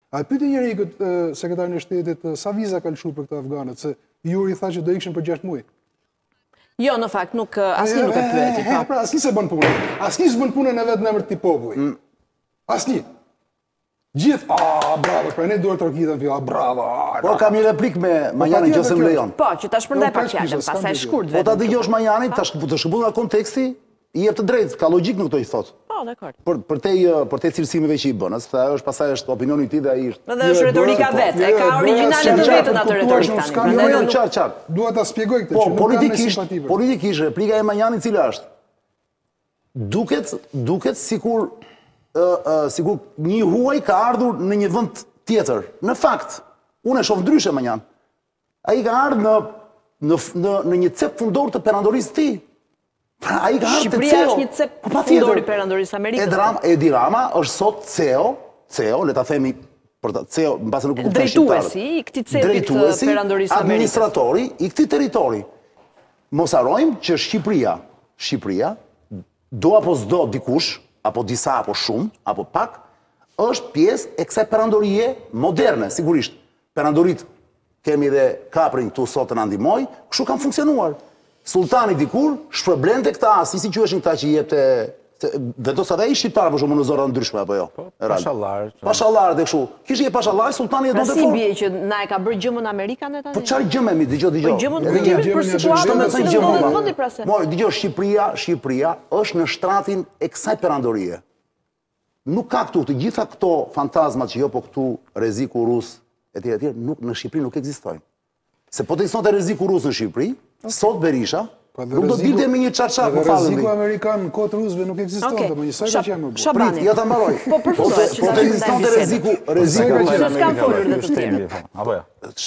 A pyeti njëri këtë sekretarin e shtetit sa viza ka lëshu për këtë afganët, se Juri tha që do ikshin për 6 muaj. Jo, në fakt, asnjë nuk e pyeti. Pra, asnjë se bën punën. Asnjë s'bën punën e vetë në emër të popullit. Asnjë. Gjithë, bravo, pra ne duhet të rkitën fjo, bravo. Po, kam një replik me Manjanin që se më lejon. Po, që ta shpërndaj pak fjallën, pasaj shkurt vetë. Po, ta dëgjosh Manjanin, të shkëpun nga konteksti, i jep të drejtë, ka logjik në këto i thot. Po, dakord. Për te cilësimeve që i bën, pasaj është opinioni ti dhe ai është. Dhe është retorika vetë, e ka originale të vetën atë retorikë tani. Jo, qartë. Dua ta shpjegoj këtë, Po, që nuk kam ne simpati për. politikisht, replika e Manjanit cila është? Duket sikur një huaj ka ardhur në një vend tjetër. Në fakt, unë e shoh ndryshe Manjan. Ai ka ardhur në një cep fundor të perandorisë të tij. Pra, ai ka ardhur te Shqipëria është një cep fundor i perandorisë Amerikës. Edi Rama është sot CEO, le ta themi CEO, mbase nuk e kupton shqiptarët. Drejtuesi i këtij cepi të perandorisë Amerikës. Administratori i këtij territori. Mos harrojmë që Shqipëria, do apo s'do dikush, apo disa, apo shumë, apo pak, është pjesë e kësaj perandorie moderne, sigurisht. Perandorit kemi dhe kaprin këtu sot të na ndihmoj, kështu kanë funksionuar. Sultani dikur shpërblente këta, si quheshin këta që jepte vendos edhe ai shqiptar për shkakun në zona ndryshme apo jo. Pashallar. Pashallar dhe kështu. Kishte pashallar, sultani e donte fort. Si bie që na e ka bërë gjëmën Amerikan e tani? Po çfarë gjëmemi, dëgjoj. Po gjëmën për situatën në cilën ndodhet vendi pra se. Moj, dëgjoj, Shqipëria është në shtratin e kësaj perandorie. Nuk ka këtu të gjitha këto fantazmat që jo po këtu rreziku rus etj, nuk në Shqipëri nuk ekzistojnë. Se po të ekzistonte rreziku rus në Shqipëri, sot Berisha nuk do dilte me një çarçak, më falni. Rreziku amerikan në kohë të rusëve nuk ekzistonte, po njësoj ka qenë më bukur. Shabani. Ja ta mbaroj. Po përfundoj që po të ekzistonte rreziku se s'kam folur dhe të tjerë. Apo jo.